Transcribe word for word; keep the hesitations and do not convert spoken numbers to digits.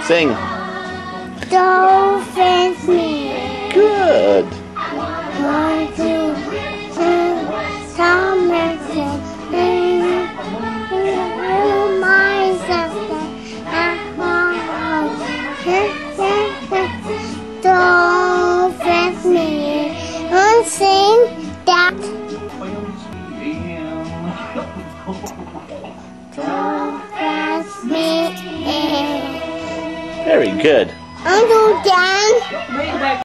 Sing. Don't face me. Good. Want to sing some message. Myself at home. Don't face me. And sing that. Don't face me. Very good. I'm going down.